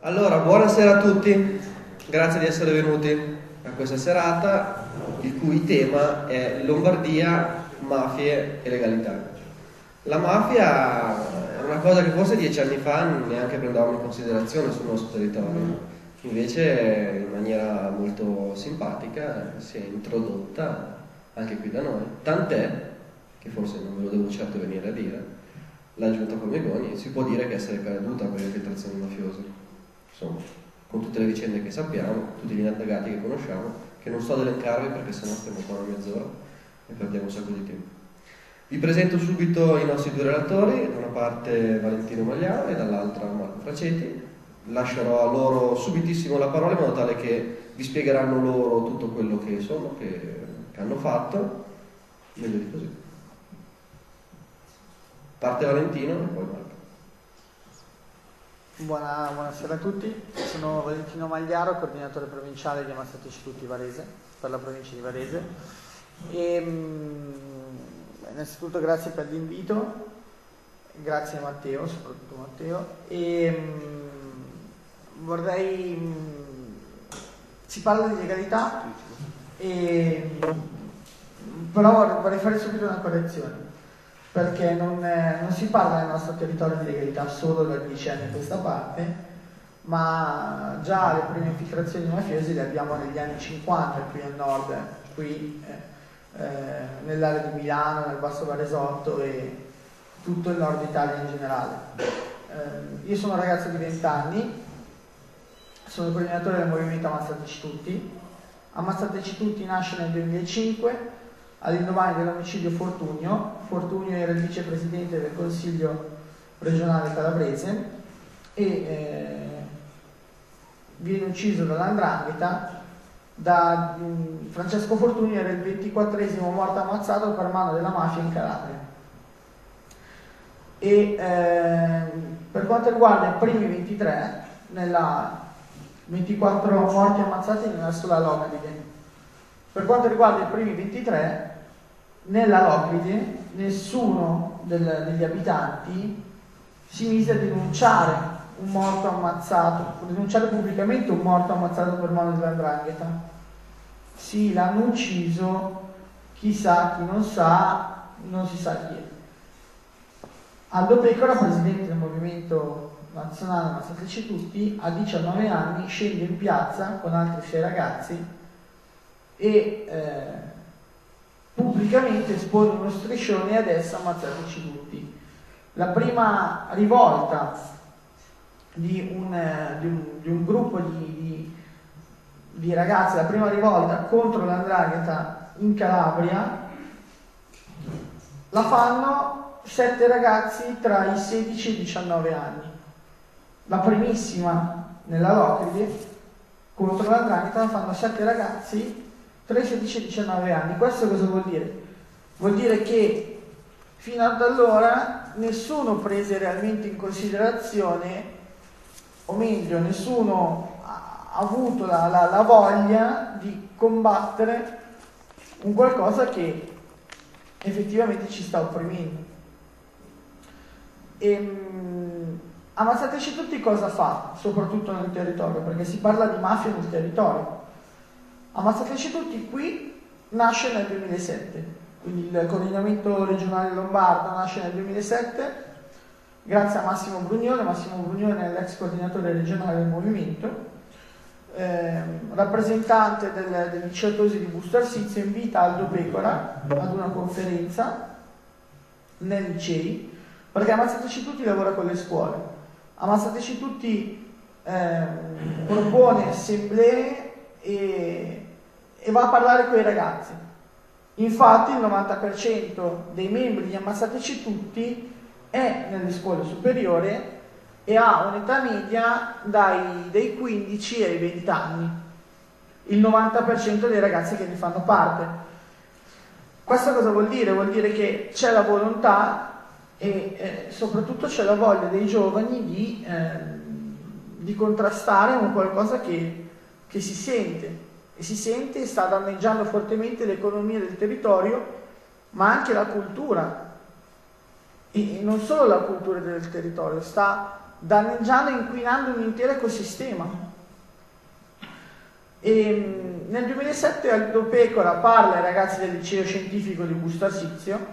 Allora, buonasera a tutti, grazie di essere venuti a questa serata, il cui tema è Lombardia, mafie e legalità. La mafia è una cosa che forse 10 anni fa neanche prendevamo in considerazione sul nostro territorio, invece in maniera molto simpatica si è introdotta anche qui da noi, tant'è che forse non ve lo devo certo venire a dire, la giunta Formigoni si può dire che essere caduta per le infiltrazioni mafiose. Insomma, con tutte le vicende che sappiamo, tutti gli indagati che conosciamo, che non sto ad elencarvi perché sennò stiamo qua una mezz'ora e perdiamo un sacco di tempo. Vi presento subito i nostri due relatori, da una parte Valentino Magliaro e dall'altra Marco Fracetti. Lascerò a loro subitissimo la parola in modo tale che vi spiegheranno loro tutto quello che sono, che hanno fatto, meglio di così. Parte Valentino e poi Marco. Buonasera a tutti, sono Valentino Magliaro, coordinatore provinciale di Ammazzati Istituti Varese, per la provincia di Varese. Innanzitutto grazie per l'invito, grazie a Matteo, soprattutto Matteo. Si parla di legalità, però vorrei fare subito una correzione. Perché non si parla nel nostro territorio di legalità solo da 10 anni a questa parte, ma già le prime infiltrazioni mafiose le abbiamo negli anni 50 qui al nord, qui nell'area di Milano, nel Basso Varesotto e tutto il nord Italia in generale. Io sono un ragazzo di 20 anni, sono il coordinatore del movimento Ammazzateci Tutti. Ammazzateci Tutti nasce nel 2005 all'indomani dell'omicidio Fortunio. Fortunio era il vicepresidente del Consiglio regionale calabrese e viene ucciso dall''ndrangheta. Francesco Fortunio era il 24esimo morto ammazzato per mano della mafia in Calabria. Per quanto riguarda i primi 23, 24 morti ammazzati nella sola Locride. Per quanto riguarda i primi 23, nella Locride nessuno degli abitanti si mise a denunciare un morto ammazzato, denunciare pubblicamente un morto ammazzato per mano dell''ndrangheta. Sì, l'hanno ucciso, chissà chi non sa, non si sa chi è. Aldo Pecora, presidente del movimento nazionale Ammazzateci Tutti, a 19 anni scende in piazza con altri 6 ragazzi e pubblicamente espone uno striscione: adesso ammazzateci tutti. La prima rivolta di un gruppo di ragazzi, la prima rivolta contro l''ndrangheta in Calabria, la fanno 7 ragazzi tra i 16 e i 19 anni. La primissima nella Locride contro l''ndrangheta la fanno 7 ragazzi tra i 16 e i 19 anni. Questo cosa vuol dire? Vuol dire che fino ad allora nessuno prese realmente in considerazione, o meglio, nessuno ha avuto la voglia di combattere un qualcosa che effettivamente ci sta opprimendo. Ammazzateci Tutti cosa fa, soprattutto nel territorio, perché si parla di mafia nel territorio. Ammazzateci Tutti qui nasce nel 2007, quindi il coordinamento regionale lombardo nasce nel 2007 grazie a Massimo Brugnone. Massimo Brugnone è l'ex coordinatore regionale del movimento, rappresentante del liceo Tosi di Busto Arsizio, invita Aldo Pecora ad una conferenza nei licei, perché Ammazzateci Tutti lavora con le scuole. Ammazzateci Tutti propone assemblee e va a parlare con i ragazzi. Infatti il 90% dei membri di Ammazzateci Tutti è nelle scuole superiori e ha un'età media dai 15 ai 20 anni, il 90% dei ragazzi che ne fanno parte. Questo cosa vuol dire? Vuol dire che c'è la volontà e soprattutto c'è la voglia dei giovani di contrastare un qualcosa che si sente e sta danneggiando fortemente l'economia del territorio, ma anche la cultura, e non solo la cultura del territorio, sta danneggiando e inquinando un intero ecosistema. E nel 2007 Aldo Pecora parla ai ragazzi del liceo scientifico di Busto Arsizio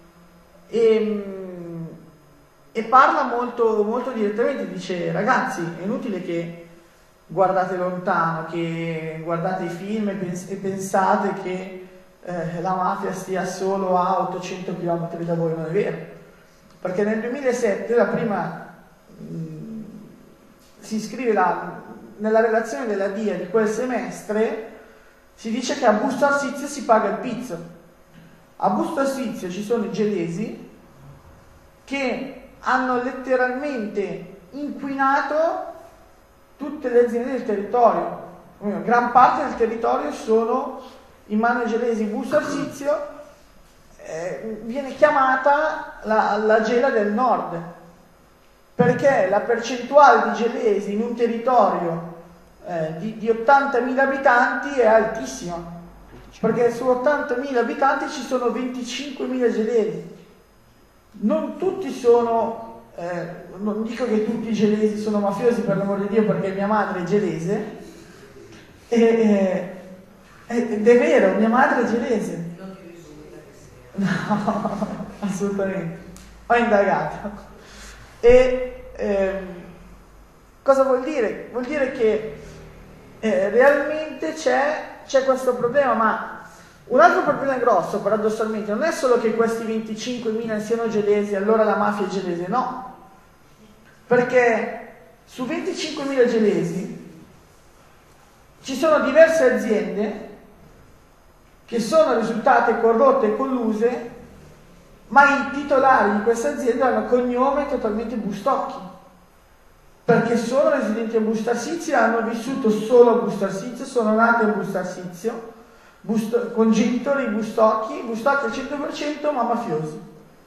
e parla molto, molto direttamente, dice: ragazzi, è inutile che guardate lontano, che guardate i film e pensate che la mafia stia solo a 800 km da voi. Non è vero, perché nel 2007 la prima si scrive nella relazione della DIA di quel semestre, si dice che a Busto Arsizio si paga il pizzo. A Busto Arsizio ci sono i gelesi che hanno letteralmente inquinato tutte le aziende del territorio. Gran parte del territorio sono in mano ai gelesi. Busto Arsizio viene chiamata la gela del nord, perché la percentuale di gelesi in un territorio di 80.000 abitanti è altissima, perché su 80.000 abitanti ci sono 25.000 gelesi. Non tutti sono, non dico che tutti i gelesi sono mafiosi, per l'amor di Dio, perché mia madre è gelese, ed è vero, mia madre è gelese. Non ti risulta che sia. No, assolutamente. Ho indagato. E cosa vuol dire? Vuol dire che realmente c'è questo problema, ma un altro problema grosso, paradossalmente, non è solo che questi 25.000 siano gelesi, allora la mafia è gelese, no. Perché su 25.000 gelesi ci sono diverse aziende che sono risultate corrotte e colluse, ma i titolari di queste aziende hanno cognome totalmente Bustocchi, perché sono residenti a Busto Arsizio, hanno vissuto solo a Busto Arsizio, sono nati a Busto Arsizio, con genitori Bustocchi al 100%, ma mafiosi.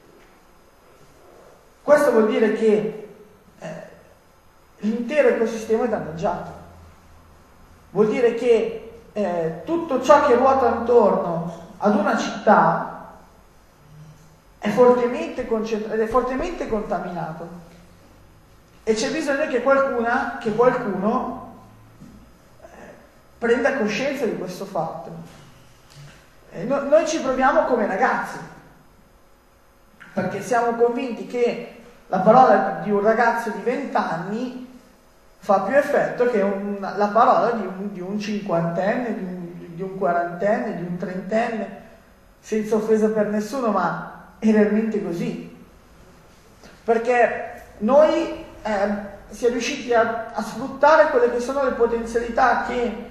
Questo vuol dire che l'intero ecosistema è danneggiato. Vuol dire che tutto ciò che ruota intorno ad una città è fortemente concentrato, è fortemente contaminato, e c'è bisogno che qualcuno prenda coscienza di questo fatto. Noi ci proviamo come ragazzi, perché siamo convinti che la parola di un ragazzo di 20 anni fa più effetto che la parola di un cinquantenne, di un quarantenne, di un trentenne, senza offesa per nessuno, ma è realmente così. Perché noi siamo riusciti a sfruttare quelle che sono le potenzialità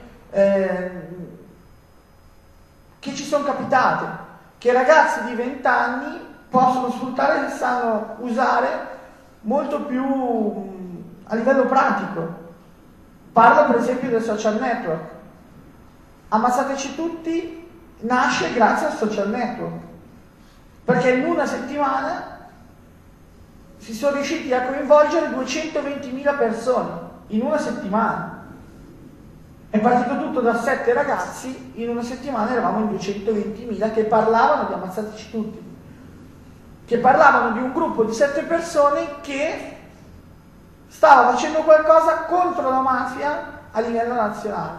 che ci sono capitate, che ragazzi di 20 anni possono sfruttare e sanno usare molto più a livello pratico. Parlo per esempio del social network. Ammazzateci tutti nasce grazie al social network, perché in una settimana si sono riusciti a coinvolgere 220.000 persone, in una settimana. È partito tutto da 7 ragazzi, in una settimana eravamo in 220.000 che parlavano di Ammazzateci tutti, che parlavano di un gruppo di 7 persone che stava facendo qualcosa contro la mafia a livello nazionale.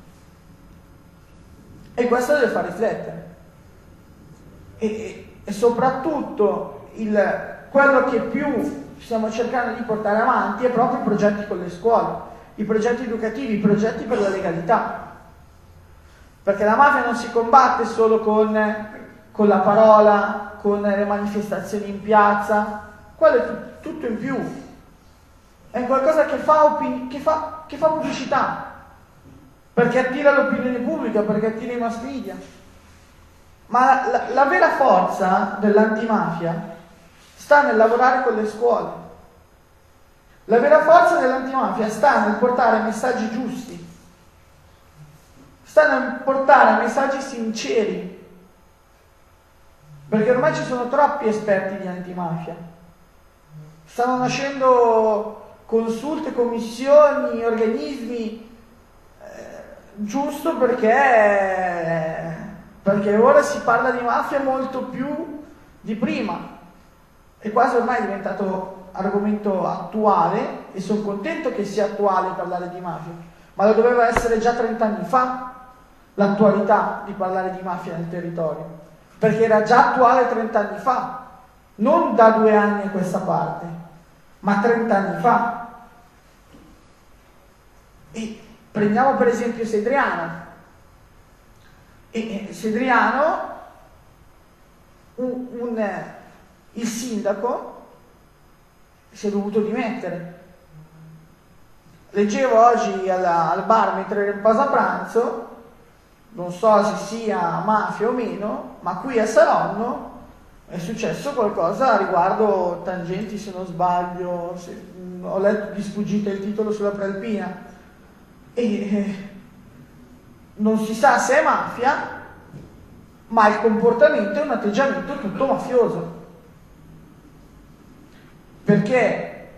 E questo deve far riflettere. E soprattutto quello che più stiamo cercando di portare avanti è proprio i progetti con le scuole, i progetti educativi, i progetti per la legalità. Perché la mafia non si combatte solo con la parola, con le manifestazioni in piazza, quello è tutto in più. È qualcosa che fa pubblicità, perché attira l'opinione pubblica, perché attira i mass media. Ma la vera forza dell'antimafia sta nel lavorare con le scuole. La vera forza dell'antimafia sta nel portare messaggi giusti, sta nel portare messaggi sinceri, perché ormai ci sono troppi esperti di antimafia. Stanno nascendo consulte, commissioni, organismi, giusto perché ora si parla di mafia molto più di prima, e quasi ormai è diventato argomento attuale e sono contento che sia attuale parlare di mafia, ma lo doveva essere già 30 anni fa l'attualità di parlare di mafia nel territorio, perché era già attuale 30 anni fa, non da 2 anni a questa parte, ma 30 anni fa. E prendiamo per esempio Sedriano. E Sedriano, il sindaco si è dovuto dimettere. Leggevo oggi al bar mentre ero in pausa pranzo, non so se sia mafia o meno, ma qui a Saronno è successo qualcosa riguardo Tangenti, se non sbaglio, ho letto di sfuggita il titolo sulla Prealpina, e non si sa se è mafia, ma il comportamento è un atteggiamento tutto mafioso, perché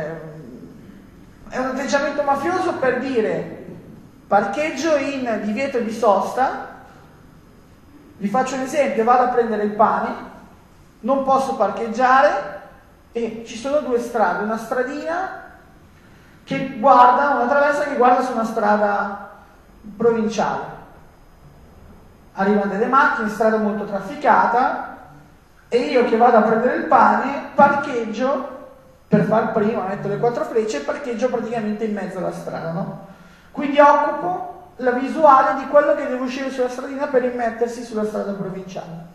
è un atteggiamento mafioso per dire: parcheggio in divieto di sosta, vi faccio un esempio, vado a prendere il pane, non posso parcheggiare e ci sono 2 strade, una stradina che guarda, una traversa che guarda su una strada provinciale. Arrivano delle macchine, strada molto trafficata, e io che vado a prendere il pane parcheggio per far prima, metto le 4 frecce e parcheggio praticamente in mezzo alla strada, no? Quindi occupo la visuale di quello che deve uscire sulla stradina per immettersi sulla strada provinciale.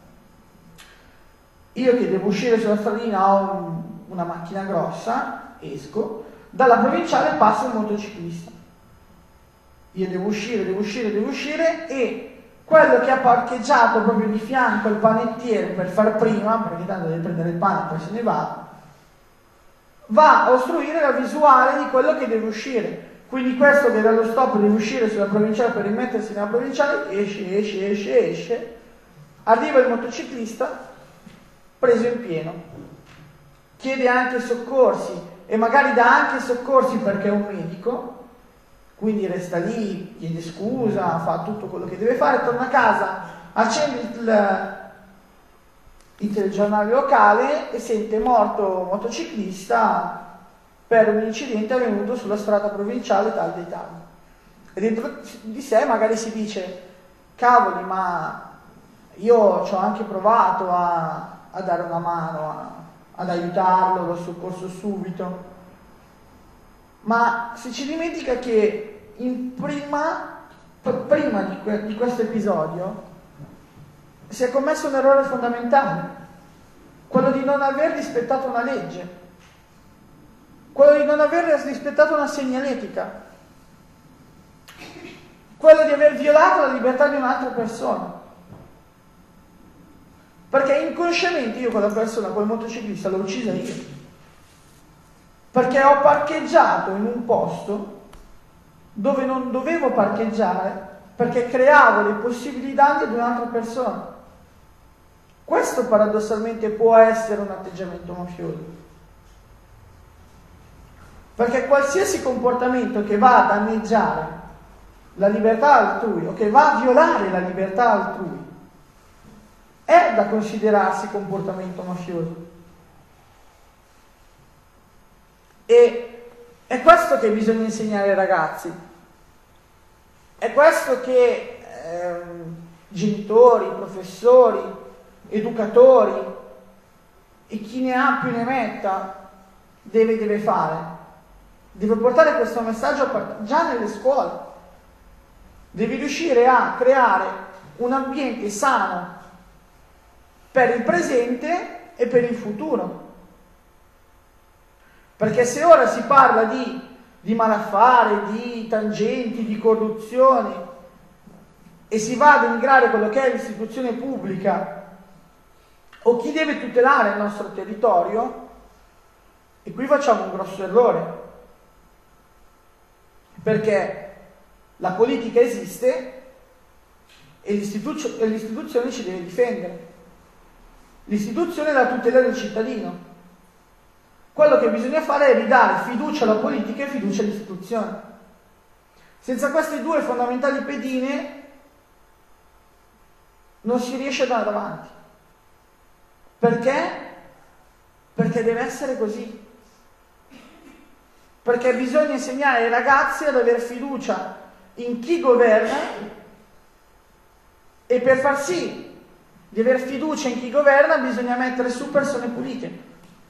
Io che devo uscire sulla stradina ho una macchina grossa, esco, dalla provinciale passa un motociclista. Io devo uscire e quello che ha parcheggiato proprio di fianco al panettiere per far prima, perché tanto deve prendere il pane e poi se ne va a ostruire la visuale di quello che deve uscire. Quindi questo che dallo stop deve uscire sulla provinciale per rimettersi nella provinciale, esce, arriva il motociclista preso in pieno, chiede anche soccorsi e magari dà anche soccorsi perché è un medico, quindi resta lì, chiede scusa, fa tutto quello che deve fare, torna a casa, accende il telegiornale locale e sente morto motociclista per un incidente avvenuto sulla strada provinciale tal dei tal. E dentro di sé magari si dice: cavoli, ma io ci ho anche provato a dare una mano, ad aiutarlo, l'ho soccorso subito. Ma si ci dimentica che prima di questo episodio si è commesso un errore fondamentale, quello di non aver rispettato una legge, quello di non aver rispettato una segnaletica, quello di aver violato la libertà di un'altra persona. Perché inconsciamente io quella persona, quel motociclista, l'ho uccisa io. Perché ho parcheggiato in un posto dove non dovevo parcheggiare, perché creavo dei possibili danni ad un'altra persona. Questo paradossalmente può essere un atteggiamento mafioso. Perché qualsiasi comportamento che va a danneggiare la libertà altrui o che va a violare la libertà altrui è da considerarsi comportamento mafioso. E è questo che bisogna insegnare ai ragazzi. È questo che genitori, professori, educatori e chi ne ha più ne metta deve fare. Deve portare questo messaggio già nelle scuole. Devi riuscire a creare un ambiente sano per il presente e per il futuro. Perché se ora si parla di malaffare, di tangenti, di corruzione e si va a denigrare quello che è l'istituzione pubblica o chi deve tutelare il nostro territorio, e qui facciamo un grosso errore. Perché la politica esiste e l'istituzione ci deve difendere. L'istituzione è la tutela del cittadino. Quello che bisogna fare è ridare fiducia alla politica e fiducia all'istituzione. Senza queste 2 fondamentali pedine non si riesce ad andare avanti. Perché? Perché deve essere così. perché bisogna insegnare ai ragazzi ad avere fiducia in chi governa, e per far sì di aver fiducia in chi governa bisogna mettere su persone pulite.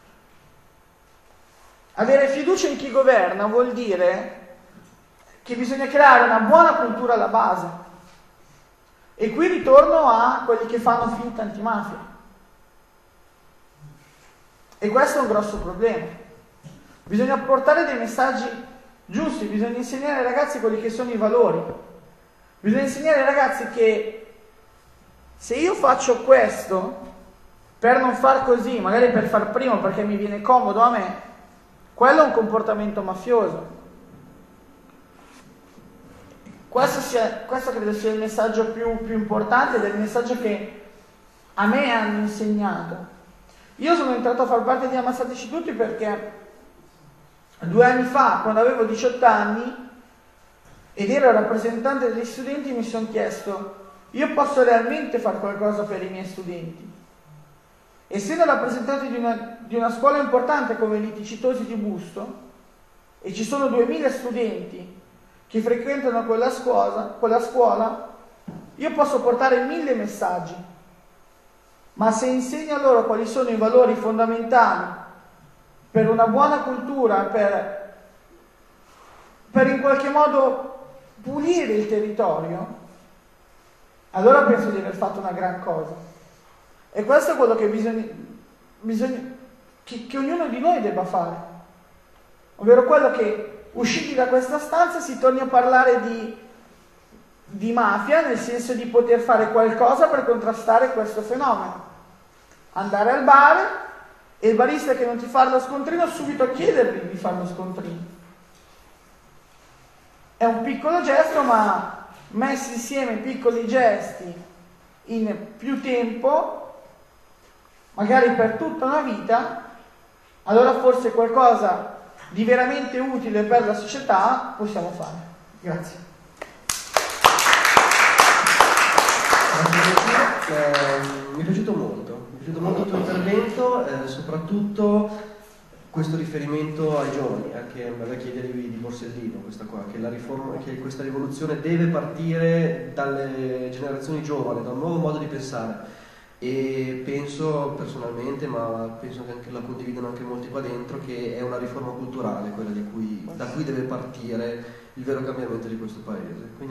Avere fiducia in chi governa vuol dire che bisogna creare una buona cultura alla base. E qui ritorno a quelli che fanno finta antimafia. E questo è un grosso problema. Bisogna portare dei messaggi giusti, bisogna insegnare ai ragazzi quelli che sono i valori. Bisogna insegnare ai ragazzi che se io faccio questo per non far così, magari per far primo perché mi viene comodo a me, quello è un comportamento mafioso. Questo credo sia il messaggio più importante ed è il messaggio che a me hanno insegnato. Io sono entrato a far parte di Ammazzateci Tutti perché 2 anni fa, quando avevo 18 anni ed ero rappresentante degli studenti, mi sono chiesto: io posso realmente fare qualcosa per i miei studenti? Essendo rappresentante di una scuola importante come l'Iticitosi di Busto, e ci sono 2000 studenti che frequentano quella scuola, io posso portare 1000 messaggi, ma se insegno a loro quali sono i valori fondamentali per una buona cultura, per in qualche modo pulire il territorio, allora penso di aver fatto una gran cosa. E questo è quello che che ognuno di noi debba fare, ovvero quello che, usciti da questa stanza, si torni a parlare di mafia, nel senso di poter fare qualcosa per contrastare questo fenomeno. Andare al bar e il barista che non ti fa lo scontrino, subito chiedergli di fare lo scontrino. È un piccolo gesto, ma messi insieme piccoli gesti in più tempo, magari per tutta una vita, allora forse qualcosa di veramente utile per la società possiamo fare. Grazie. Mi è piaciuto molto il tuo intervento, soprattutto questo riferimento ai giovani, anche alla vecchia idea di Borsellino, questa qua, che questa rivoluzione deve partire dalle generazioni giovani, da un nuovo modo di pensare. E penso personalmente, ma penso che la condividono anche molti qua dentro, che è una riforma culturale quella da cui deve partire il vero cambiamento di questo paese. Quindi